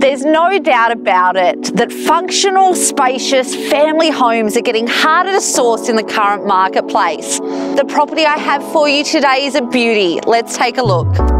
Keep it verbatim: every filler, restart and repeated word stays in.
There's no doubt about it that functional, spacious family homes are getting harder to source in the current marketplace. The property I have for you today is a beauty. Let's take a look.